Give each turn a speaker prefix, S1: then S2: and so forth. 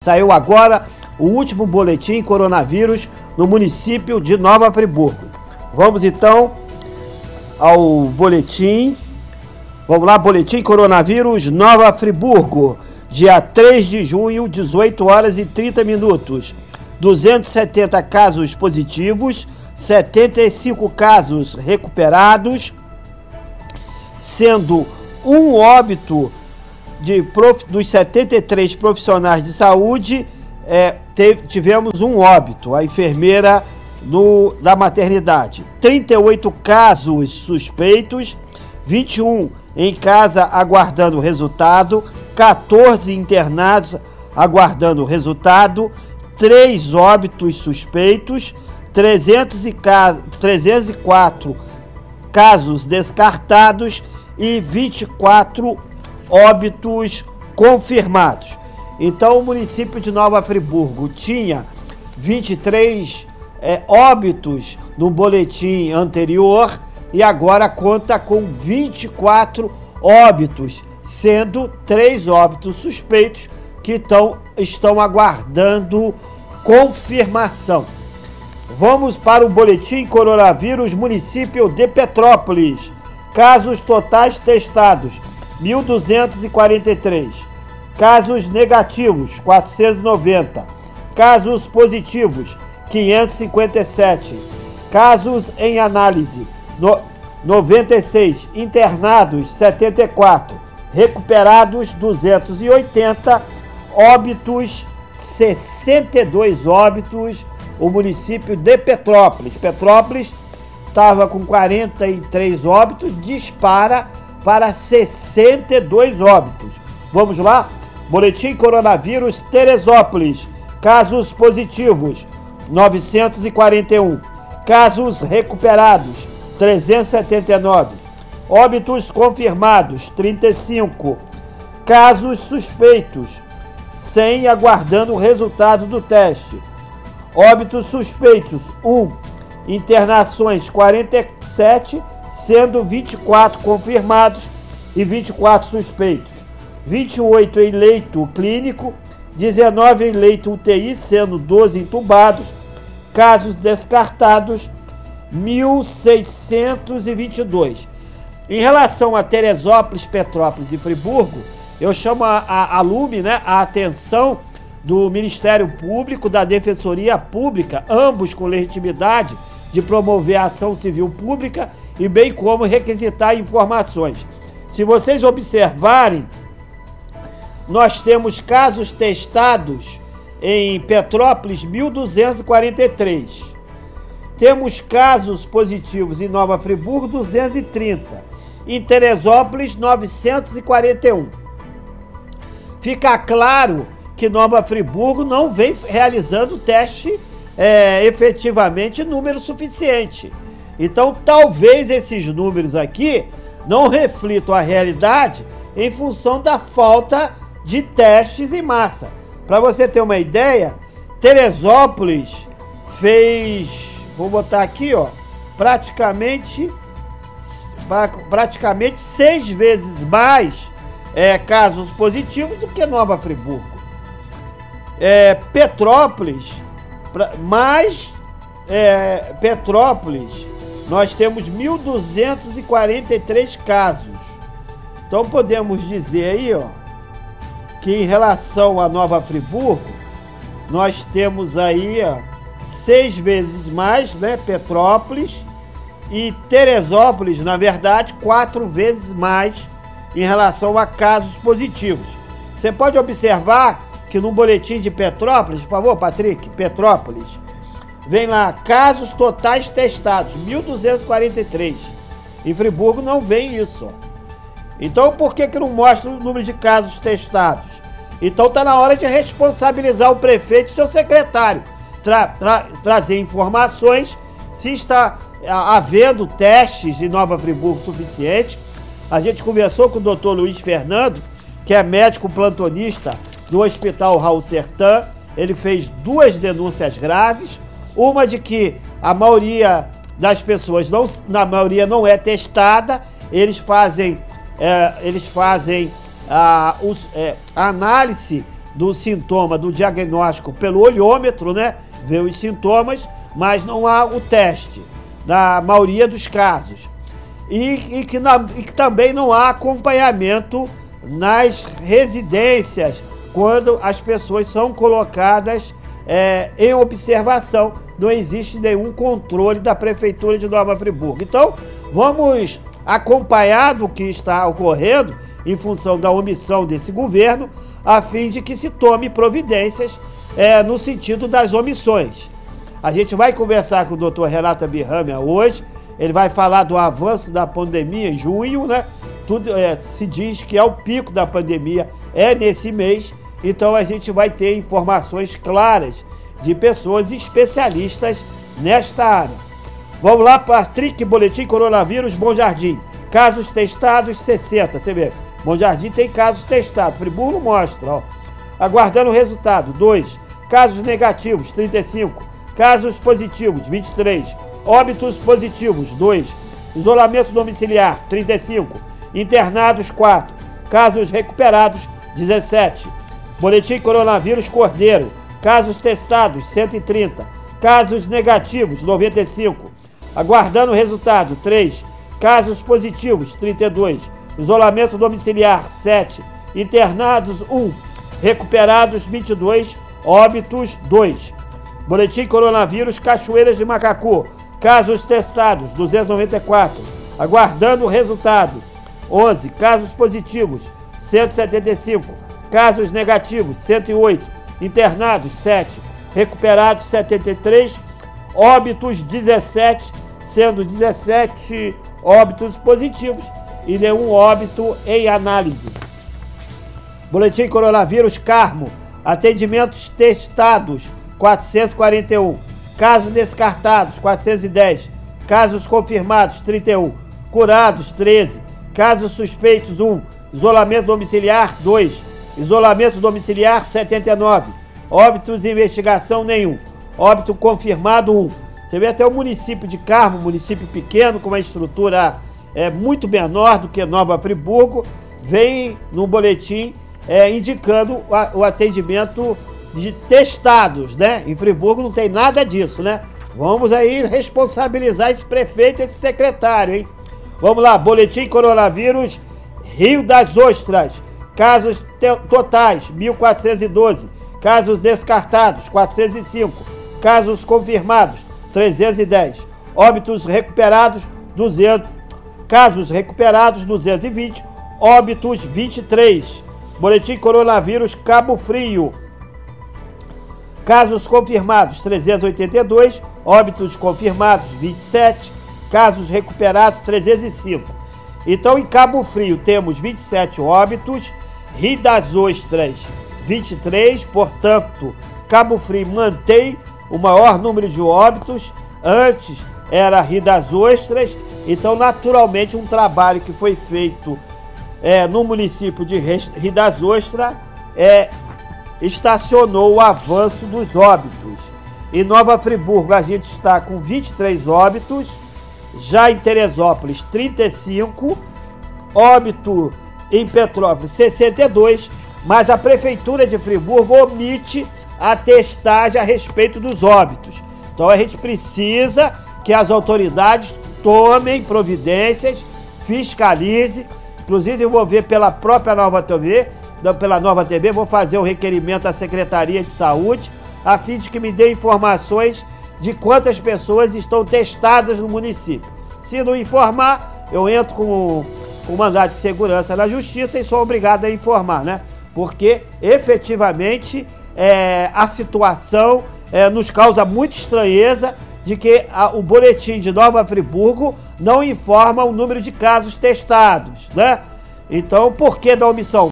S1: Saiu agora o último boletim coronavírus no município de Nova Friburgo. Vamos então ao boletim. Vamos lá, boletim coronavírus Nova Friburgo, dia 3 de junho, 18 horas e 30 minutos. 270 casos positivos, 75 casos recuperados, sendo um óbito dos 73 profissionais de saúde, tivemos um óbito, a enfermeira da maternidade. 38 casos suspeitos, 21 em casa aguardando o resultado, 14 internados aguardando o resultado, 3 óbitos suspeitos, 304 casos descartados e 24 óbitos confirmados. Então, o município de Nova Friburgo tinha 23 óbitos no boletim anterior e agora conta com 24 óbitos, sendo 3 óbitos suspeitos que estão aguardando confirmação. Vamos para o boletim coronavírus município de Petrópolis. Casos totais testados, 1.243. Casos negativos, 490. Casos positivos, 557. Casos em análise, 96. Internados, 74. Recuperados, 280. Óbitos, 62 óbitos. O município de Petrópolis. Petrópolis estava com 43 óbitos, dispara para 62 óbitos. Vamos lá? Boletim coronavírus Teresópolis. Casos positivos, 941. Casos recuperados, 379. Óbitos confirmados, 35. Casos suspeitos, 100 aguardando o resultado do teste. Óbitos suspeitos, 1. Internações, 47, sendo 24 confirmados e 24 suspeitos. 28 em leito clínico, 19 em leito UTI, sendo 12 entubados. Casos descartados, 1.622. Em relação a Teresópolis, Petrópolis e Friburgo, eu chamo a Lume, a atenção do Ministério Público, da Defensoria Pública, ambos com legitimidade de promover a ação civil pública e bem como requisitar informações. Se vocês observarem, nós temos casos testados em Petrópolis, 1.243. Temos casos positivos em Nova Friburgo, 230. Em Teresópolis, 941. Fica claro que Nova Friburgo não vem realizando teste efetivamente número suficiente. Então, talvez esses números aqui não reflitam a realidade em função da falta de testes em massa. Para você ter uma ideia, Teresópolis fez, vou botar aqui, praticamente 6 vezes mais casos positivos do que Nova Friburgo. Petrópolis, Petrópolis, nós temos 1.243 casos. Então podemos dizer aí, que em relação a Nova Friburgo, nós temos aí 6 vezes mais, Petrópolis, e Teresópolis, na verdade, 4 vezes mais em relação a casos positivos. Você pode observar que no boletim de Petrópolis, por favor, Patrick, Petrópolis, vem lá, casos totais testados, 1.243. Em Friburgo não vem isso. Então, por que não mostra o número de casos testados? Então, está na hora de responsabilizar o prefeito e seu secretário, trazer informações se está havendo testes em Nova Friburgo suficiente. A gente conversou com o doutor Luiz Fernando, que é médico plantonista do Hospital Raul Sertã. Ele fez 2 denúncias graves, uma de que a maioria das pessoas não é testada, eles fazem a análise do sintoma, do diagnóstico pelo olhômetro, né? Vê os sintomas, mas não há o teste, na maioria dos casos. E que também não há acompanhamento nas residências, quando as pessoas são colocadas em observação. Não existe nenhum controle da Prefeitura de Nova Friburgo. Então, vamos acompanhar do que está ocorrendo em função da omissão desse governo, a fim de que se tome providências no sentido das omissões. A gente vai conversar com o doutor Renato Birramia hoje. Ele vai falar do avanço da pandemia em junho, né? Tudo se diz que é o pico da pandemia, nesse mês. Então a gente vai ter informações claras de pessoas especialistas nesta área. Vamos lá, Patrick, boletim coronavírus, Bom Jardim. Casos testados, 60. Você vê, Bom Jardim tem casos testados. Friburgo mostra, ó. Aguardando o resultado, 2. Casos negativos, 35. Casos positivos, 23. Óbitos positivos, 2. Isolamento domiciliar, 35. Internados, 4. Casos recuperados, 17. Boletim coronavírus Cordeiro. Casos testados, 130. Casos negativos, 95. Aguardando o resultado, 3. Casos positivos, 32. Isolamento domiciliar, 7. Internados, 1. Recuperados, 22. Óbitos, 2. Boletim coronavírus Cachoeiras de Macacu. Casos testados, 294. Aguardando o resultado, 11. Casos positivos, 175. Casos negativos, 108. Internados, 7. Recuperados, 73. Óbitos, 17, sendo 17 óbitos positivos e nenhum óbito em análise. Boletim coronavírus Carmo. Atendimentos testados, 441. Casos descartados, 410. Casos confirmados, 31. Curados, 13. Casos suspeitos, 1. Isolamento domiciliar, 2. Isolamento domiciliar, 79. Óbitos em investigação, nenhum. Óbito confirmado, 1. Você vê até o município de Carmo, município pequeno, com uma estrutura muito menor do que Nova Friburgo, vem no boletim indicando o atendimento de testados, né? Em Friburgo não tem nada disso, né? Vamos aí responsabilizar esse prefeito, esse secretário, hein? Vamos lá, boletim coronavírus Rio das Ostras. Casos totais, 1.412. Casos descartados, 405. Casos confirmados, 310. Óbitos recuperados, 200. Casos recuperados, 220. Óbitos, 23. Boletim coronavírus Cabo Frio. Casos confirmados, 382. Óbitos confirmados, 27. Casos recuperados, 305. Então, em Cabo Frio, temos 27 óbitos. Rio das Ostras, 23. Portanto, Cabo Frio mantém o maior número de óbitos. Antes era Rio das Ostras. Então, naturalmente, um trabalho que foi feito no município de Rio das Ostras estacionou o avanço dos óbitos. Em Nova Friburgo, a gente está com 23 óbitos. Já em Teresópolis, 35. Óbito em Petrópolis, 62. Mas a Prefeitura de Friburgo omite a testagem a respeito dos óbitos. Então a gente precisa que as autoridades tomem providências, fiscalize. Inclusive eu vou ver pela própria Nova TV, vou fazer um requerimento à Secretaria de Saúde, a fim de que me dê informações de quantas pessoas estão testadas no município. Se não informar, eu entro com o mandado de segurança na Justiça e sou obrigado a informar, né? Porque efetivamente a situação nos causa muita estranheza de que o boletim de Nova Friburgo não informa o número de casos testados, né? Então, por que da omissão?